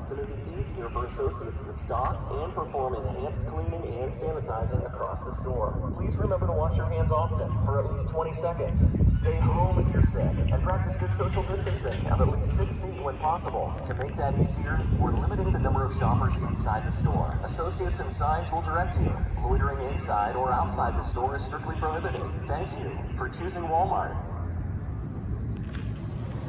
opportunity fees here for associates to stock and perform enhanced cleaning and sanitizing across the store. Please remember to wash your hands often for at least 20 seconds. Stay home if you're sick and practice good social distancing of at least 6 feet when possible. To make that easier, we're limiting the number of shoppers inside the store. Associates and signs will direct you. Loitering inside or outside the store is strictly prohibited. Thank you for choosing Walmart.